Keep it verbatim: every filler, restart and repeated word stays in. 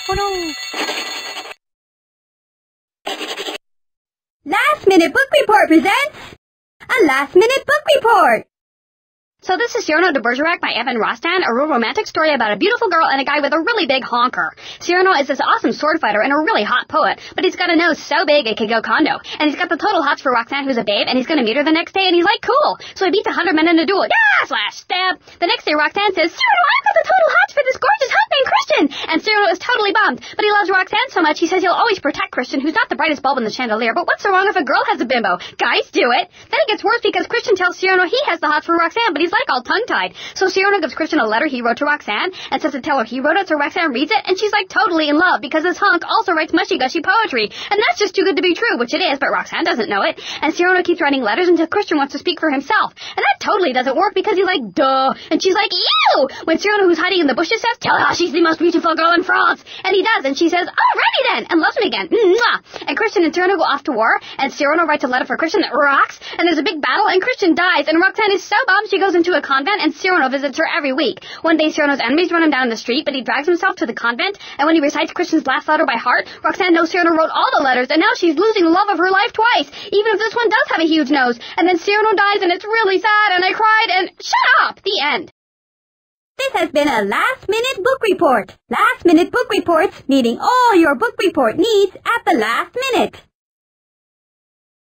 Oh no! Last Minute Book Report presents a Last Minute Book Report. So this is Cyrano de Bergerac by Evan Rostand, a real romantic story about a beautiful girl and a guy with a really big honker. Cyrano is this awesome sword fighter and a really hot poet, but he's got a nose so big it could go condo. And he's got the total hots for Roxanne, who's a babe, and he's gonna meet her the next day, and he's like, cool. So he beats a hundred men in a duel. Yeah! Slash stab. The next day, Roxanne says, Cyrano, I've got the total hots for this gorgeous hunk named Christian. And Cyrano is totally bummed, but he loves Roxanne so much he says he'll always protect Christian, who's not the brightest bulb in the chandelier. But what's so wrong if a girl has a bimbo? Guys do it. Then it gets worse because Christian tells Cyrano he has the hots for Roxanne, but he's like all tongue-tied. So Cyrano gives Christian a letter he wrote to Roxanne and says to tell her he wrote it, so Roxanne reads it, and she's like totally in love because this hunk also writes mushy-gushy poetry. And that's just too good to be true, which it is, but Roxanne doesn't know it. And Cyrano keeps writing letters until Christian wants to speak for himself. And that totally doesn't work because he's like, duh. And she's like, ew! When Cyrano, who's hiding in the bushes, says, tell her she's the most beautiful girl in France. And he does, and she says, alrighty then, and loves him again. Mwah! And Christian and Cyrano go off to war, and Cyrano writes a letter for Christian that rocks, and there's a big battle, and Christian dies, and Roxanne is so bummed she goes into a convent, and Cyrano visits her every week. One day, Cyrano's enemies run him down in the street, but he drags himself to the convent, and when he recites Christian's last letter by heart, Roxanne knows Cyrano wrote all the letters, and now she's losing the love of her life twice, even if this one does have a huge nose. And then Cyrano dies, and it's really sad, and I cried, and shut up! The end. This has been a Last Minute Book Report. Last Minute Book Reports, meeting all your book report needs at the last minute.